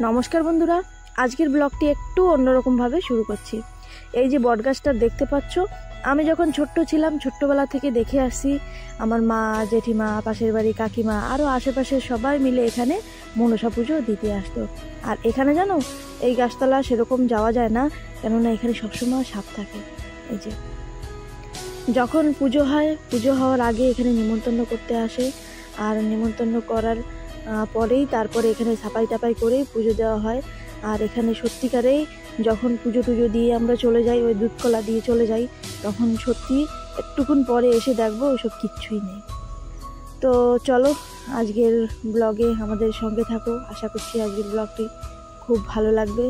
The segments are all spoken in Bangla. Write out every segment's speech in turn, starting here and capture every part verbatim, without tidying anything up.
নমস্কার বন্ধুরা, আজকের ব্লগটি একটু অন্যরকমভাবে শুরু করছি। এই যে বটগাছটা দেখতে পাচ্ছ, আমি যখন ছোট্ট ছিলাম ছোট্টবেলা থেকে দেখে আসছি আমার মা, জেঠিমা, পাশের বাড়ি কাকিমা আরও আশেপাশের সবাই মিলে এখানে মনসা পুজো দিতে আসতো। আর এখানে জানো, এই গাছতলা সেরকম যাওয়া যায় না, কেননা এখানে সবসময় সাপ থাকে। এই যে যখন পুজো হয়, পুজো হওয়ার আগে এখানে নিমন্ত্রণ করতে আসে, আর নিমন্ত্রণ করার পরেই তারপরে এখানে সাপাই টাপাই করেই পুজো দেওয়া হয়। আর এখানে সত্যিকারেই যখন পুজো টুজো দিয়ে আমরা চলে যাই, ওই দুধকলা দিয়ে চলে যাই, তখন সত্যি একটুক্ষণ পরে এসে দেখবো ওইসব কিচ্ছুই নেই। তো চলো আজকের ব্লগে আমাদের সঙ্গে থাকো, আশা করছি আজকের ব্লগটি খুব ভালো লাগবে।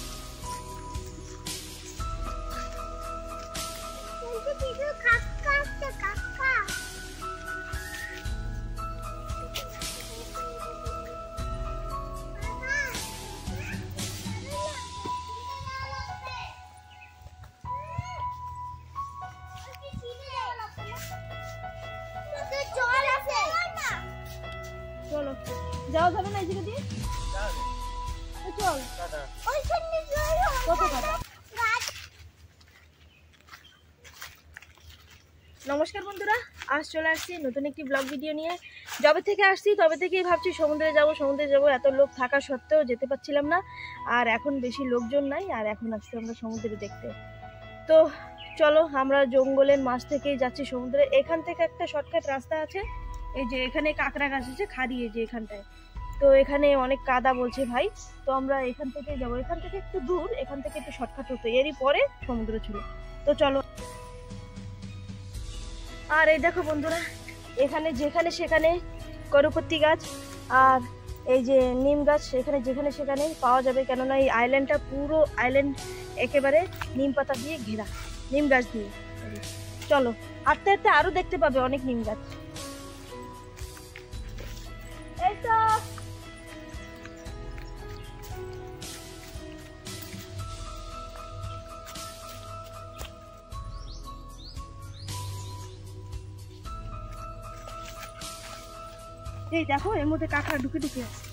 চলো যাওয়া যাবে না এদিকে দিয়ে, চল। নমস্কার বন্ধুরা, আজ চলে আসছি নতুন একটি ব্লগ ভিডিও নিয়ে। যবে থেকে আসছি তবে থেকেই ভাবছি সমুদ্রে যাব সমুদ্রে যাব এত লোক থাকা সত্ত্বেও যেতে পারছিলাম না। আর এখন বেশি লোকজন নাই, আর এখন আসছি আমরা সমুদ্রে দেখতে। তো চলো, আমরা জঙ্গলের মাছ থেকেই যাচ্ছি সমুদ্রে। এখান থেকে একটা শর্টকাট রাস্তা আছে, এই যে এখানে কাঁকড়া গাছ আছে খাড়ি, এই যে এখানটায়। তো এখানে অনেক কাদা বলছে ভাই, তো আমরা এখান থেকে যাবো। এখান থেকে একটু দূর, এখান থেকে একটু শর্টকাট হতো, এরই পরে সমুদ্র ছিল। তো চলো। আর এই দেখো বন্ধুরা, এখানে যেখানে সেখানে করুপত্তি গাছ আর এই যে নিম গাছ এখানে যেখানে সেখানে পাওয়া যাবে, কেননা এই আইল্যান্ডটা পুরো আইল্যান্ড একেবারে নিম পাতা দিয়ে ঘেরা, নিম গাছ দিয়ে। চলো হাঁটতে হাঁটতে আরো দেখতে পাবে অনেক নিম গাছ। এই তো এই দেখো, এর মধ্যে কাঁকড়া ঢুকে ঢুকে আছে,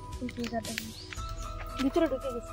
ভিতরে ঢুকে গেছে।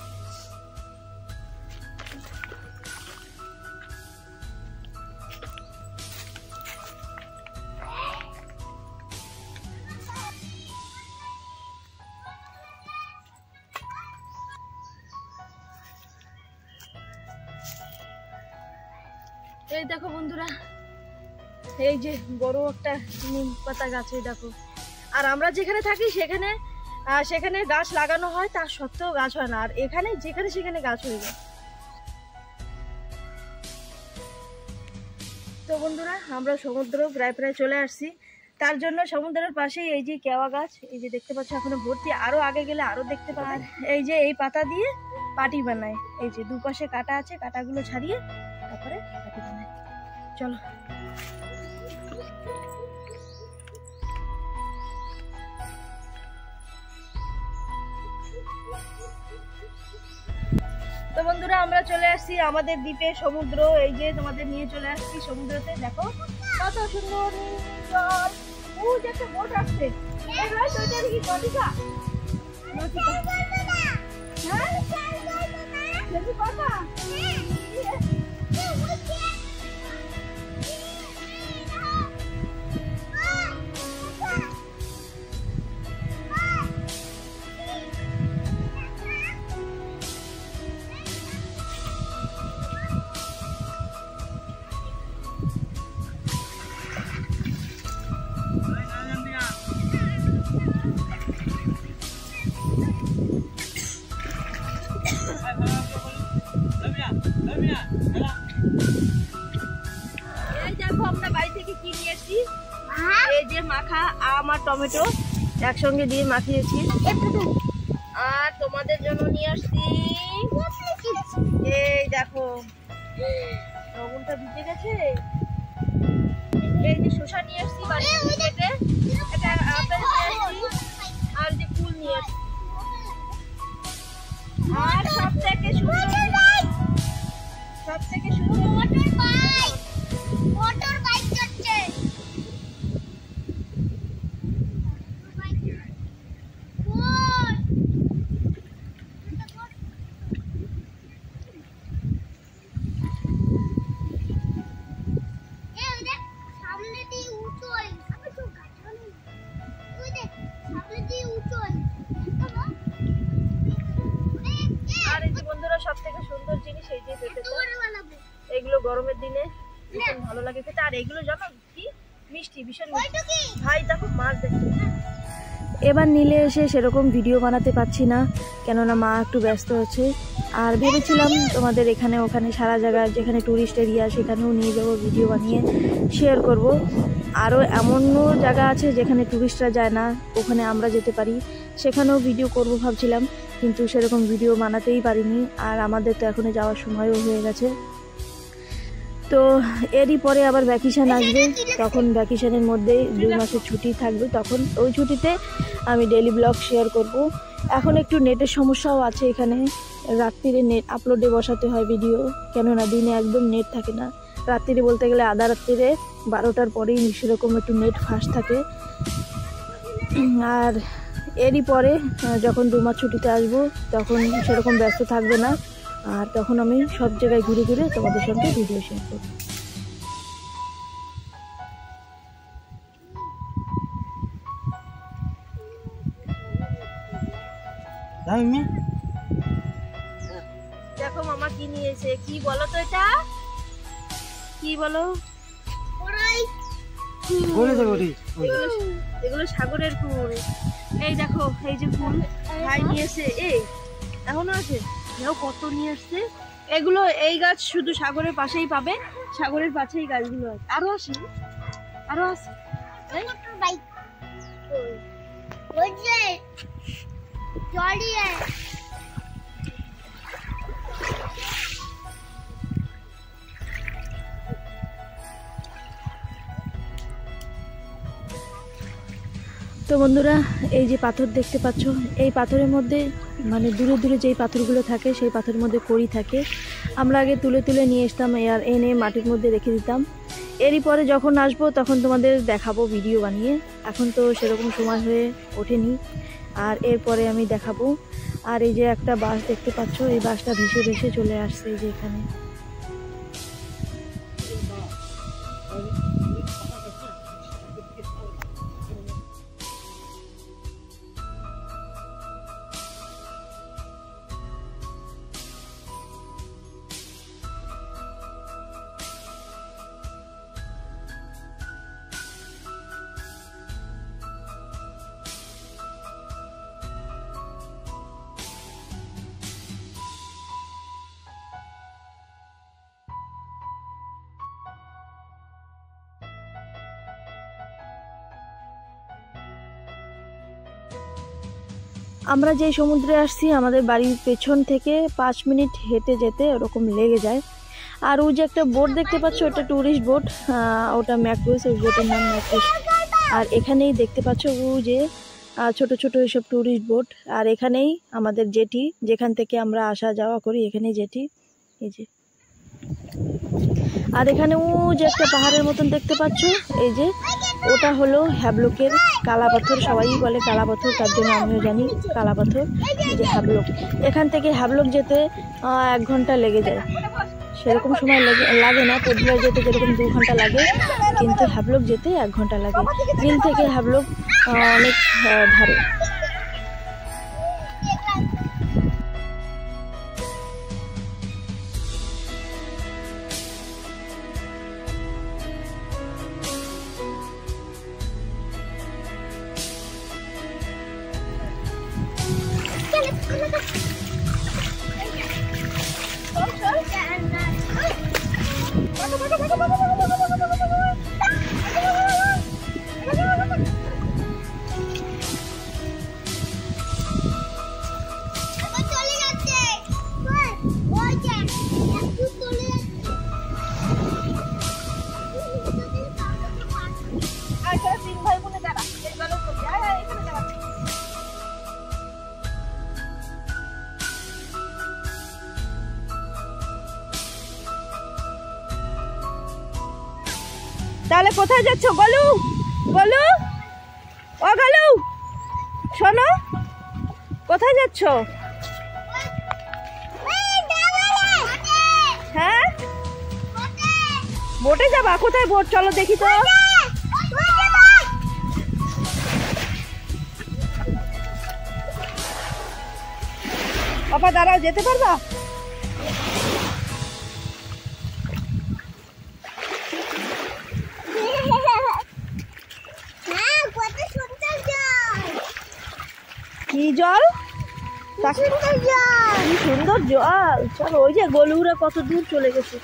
এই দেখো বন্ধুরা, এই যে বড় একটা নিম পাতা গাছ, এই দেখো। আর আমরা যেখানে থাকি সেখানে সেখানে গাছ লাগানো হয়, তার সত্ত্বেও গাছ হয় না, আর এখানে যেখানে সেখানে গাছ হয়ে যায়। তো বন্ধুরা, আমরা সমুদ্র প্রায় প্রায় চলে আসছি। তার জন্য সমুদ্রের পাশেই এই যে কেওয়া গাছ, এই যে দেখতে পাচ্ছ এখনো ভর্তি, আরো আগে গেলে আরো দেখতে পাবেন। এই যে এই পাতা দিয়ে পাটি বানায়, এই যে দুপাশে কাটা আছে, কাটাগুলো ছাড়িয়ে তারপরে পাটি বানায়। চলো। তো বন্ধুরা, আমরা চলে আসছি আমাদের দ্বীপে সমুদ্র। এই যে তোমাদের নিয়ে চলে আসছি সমুদ্রতে, দেখো কত সুন্দর জল। ও যে একটা বোট আসছে, এই রয় তো এটা কি নদীকা নদীকা হ্যাঁ দেখি বাবা। এই দেখো আমরা বাড়ি থেকে কি নিয়ে এসেছি, এই যে মাখা আম আর টমেটো একসঙ্গে দিয়ে মাখিয়েছি। আর তোমাদের জন্য নিয়ে আসছি, এই দেখো লবণটা ভিজে গেছে। এই যে শসা নিয়ে আসছি বাড়ি থেকে, এটা আপেল নিয়ে আসছি, আর যে ফুল নিয়ে আসছি। আর সব থেকে সুন্দর সব থেকে সুন্দর মোটর বাইক, মোটর বাইক যাচ্ছে। এই পেঁপেটা, এগুলো গরমের দিনে ভীষণ ভালো লাগে খেতে। আর এগুলো জানো কি মিষ্টি, ভীষণ মিষ্টি। ভাই দেখো মাছ দেখতে। এবার নিলে এসে সেরকম ভিডিও বানাতে পারছি না, কেননা মা একটু ব্যস্ত আছে। আর ভেবেছিলাম তোমাদের এখানে ওখানে সারা জায়গায় যেখানে ট্যুরিস্ট এরিয়া সেখানেও নিয়ে যাবো, ভিডিও বানিয়ে শেয়ার করব। আরও এমনও জায়গা আছে যেখানে ট্যুরিস্টরা যায় না, ওখানে আমরা যেতে পারি, সেখানেও ভিডিও করব ভাবছিলাম, কিন্তু সেরকম ভিডিও বানাতেই পারিনি। আর আমাদের তো এখনও যাওয়ার সময়ও হয়ে গেছে। তো এরই পরে আবার ভ্যাকেশান আসবে, তখন ভ্যাকেশানের মধ্যেই দুই মাসের ছুটি থাকবে, তখন ওই ছুটিতে আমি ডেইলি ব্লগ শেয়ার করব। এখন একটু নেটের সমস্যাও আছে এখানে, রাত্রিরে নেট আপলোডে বসাতে হয় ভিডিও, কেননা দিনে একদম নেট থাকে না। রাত্রিরে বলতে গেলে আধা রাত্রিরে বারোটার পরেই সেরকম একটু নেট ফাস্ট থাকে। আর এরই পরে যখন দু মাস ছুটিতে আসবো তখন সেরকম ব্যস্ত থাকবে না, আর তখন আমি সব জায়গায় ঘুরে ঘুরে তোমাদের সঙ্গে ভিডিও শেয়ার করব। দেখো মামা কি নিয়েছে, কি বলো তো এটা কি বলো? এগুলো সাগরের ফুল। এই দেখো এই যে ফুল ভাই নিয়েছে, এই এখনো আছে, কত নিয়ে আসছে। এগুলো এই গাছ শুধু সাগরের পাশেই পাবে, সাগরের পাশেই গাছগুলো আছে। আরো আছে, আরো আছে। তো বন্ধুরা, এই যে পাথর দেখতে পাচ্ছ, এই পাথরের মধ্যে মানে দূরে দূরে যেই পাথরগুলো থাকে সেই পাথরের মধ্যে কড়ি থাকে। আমরা আগে তুলে তুলে নিয়ে আসতাম, আর এনে মাটির মধ্যে রেখে দিতাম। এরই পরে যখন আসবো তখন তোমাদের দেখাবো ভিডিও বানিয়ে। এখন তো সেরকম সময় হয়ে ওঠেনি, আর এরপরে আমি দেখাবো। আর এই যে একটা বাস দেখতে পাচ্ছ, এই বাসটা ভেসে ভেসে চলে আসছে এই যে এখানে। আমরা যে সমুদ্রে আসছি আমাদের বাড়ির পেছন থেকে পাঁচ মিনিট হেঁটে যেতে ওরকম লেগে যায়। আর ওই যে একটা বোট দেখতে পাচ্ছ, ওটা ট্যুরিস্ট বোট, ওটা ম্যাক্রোস, ওই বোটের নাম ম্যাক্রোস। আর এখানেই দেখতে পাচ্ছ ও যে ছোট ছোট এইসব ট্যুরিস্ট বোট। আর এখানেই আমাদের জেটি, যেখান থেকে আমরা আসা যাওয়া করি, এখানেই জেটি এই যে। আর এখানে ও যে একটা পাহাড়ের মতন দেখতে পাচ্ছ, এই যে ওটা হলো হ্যাবলকের কালা পাথর, সবাই বলে কালা পাথর, তার জন্য আমিও জানি কালা পাথর। এই যে হ্যাবলক, এখান থেকে হ্যাবলক যেতে এক ঘন্টা লেগে যায়, সেরকম সময় লাগে না। পদ্মায় যেতে যেরকম দু ঘন্টা লাগে, কিন্তু হ্যাবলক যেতে এক ঘন্টা লাগে। বিল থেকে হ্যাবলক অনেক ধারে। তাহলে কোথায় যাচ্ছ গলু? গলু, ও গলু শোনো, কোথায় যাচ্ছ? হ্যাঁ বোটে যাবা? কোথায় বোট? চলো দেখি তো। বাবা দাঁড়াও, যেতে পারবা? জল, কি সুন্দর জল। চলো, ওই যে গলুরা কত দূর চলে গেছে।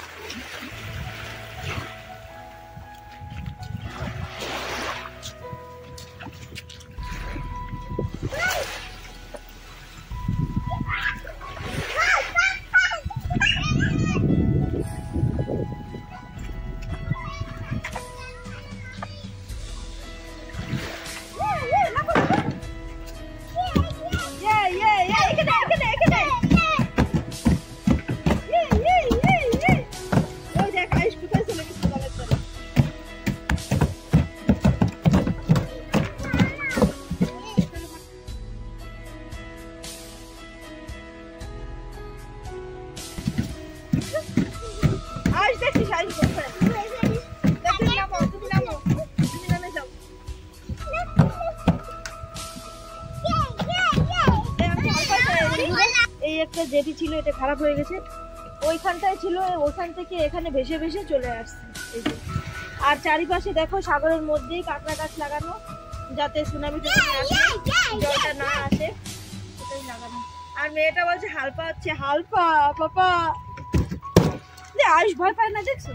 এই একটা জেটি ছিল, এটা খারাপ হয়ে গেছে। ওইখানটায় ছিল, ওখান থেকে এখানে ভেসে ভেসে চলে আসছে। এই যে, আর চারিপাশে দেখো সাগরের মধ্যেই কাঁকড়া গাছ লাগানো, যাতে সুনামি টুনামি আসে, জলটা না আসে, সেটাই লাগানো। আর মেয়েটা বলছে হালপা হচ্ছে, হালপা পাপা আয়ুষ ভয় পায় না, দেখছো?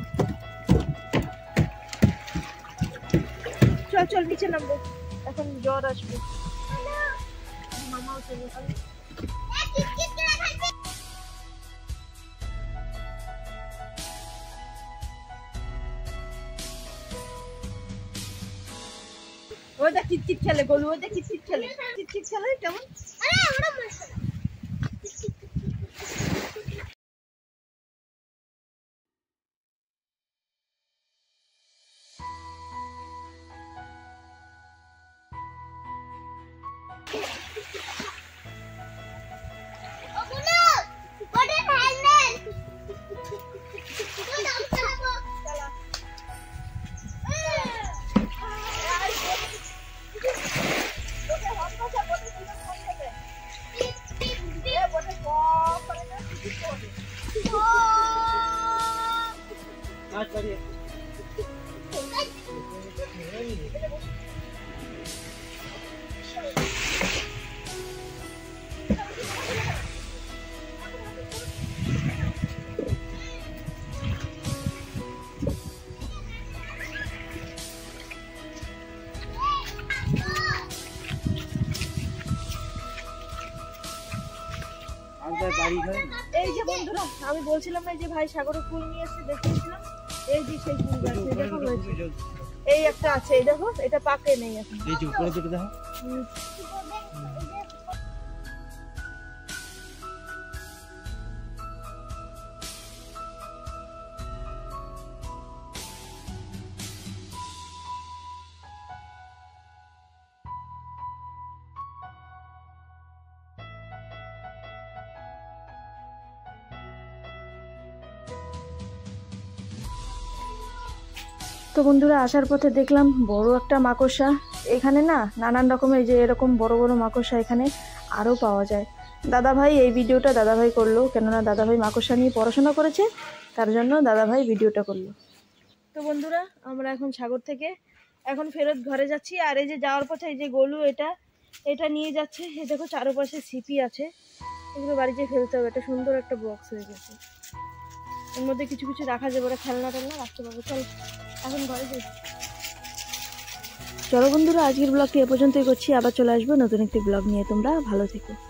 চল চল নিচে নামবো, এখন জ্বর আসবে। মামাও চলে যাবে। ওই দেখ কিটকিট খেলে, গলু ওই দেখ কিটকিট খেলে, কিটকিট খেলে কেমন। এই যে বন্ধুরা, আমি বলছিলাম না যে ভাই সাগরের ফুল নিয়ে এসে দেখিয়েছিলাম, এই যে সেই ফুল গাছ, এই দেখো এই একটা আছে, এই দেখো এটা পাকে নেই এখন, এই যে উপরে দুটো দেখো। তো বন্ধুরা, আসার পথে দেখলাম বড় একটা মাকড়সা। এখানে না নানান রকমের যে এরকম বড় বড় মাকড়সা এখানে আরও পাওয়া যায়। দাদাভাই এই ভিডিওটা দাদাভাই করলো, কেননা দাদাভাই মাকড়সা নিয়ে পড়াশোনা করেছে, তার জন্য দাদাভাই ভিডিওটা করলো। তো বন্ধুরা, আমরা এখন সাগর থেকে এখন ফেরত ঘরে যাচ্ছি। আর এই যে যাওয়ার পথে এই যে গলু এটা এটা নিয়ে যাচ্ছে। এই দেখো চারপাশে সিপি আছে, এগুলো বাড়িতে ফেলতে হবে। এটা সুন্দর একটা বক্স হয়ে গেছে, এর মধ্যে কিছু কিছু রাখা যাবে, ওরা খেলনা টেলনা রাখতে পারবে। চল এখন ঘরে যাই। চলো বন্ধুরা, আজকের ব্লগটি এ পর্যন্তই করছি, আবার চলে আসবো নতুন একটি ব্লগ নিয়ে। তোমরা ভালো থেকো।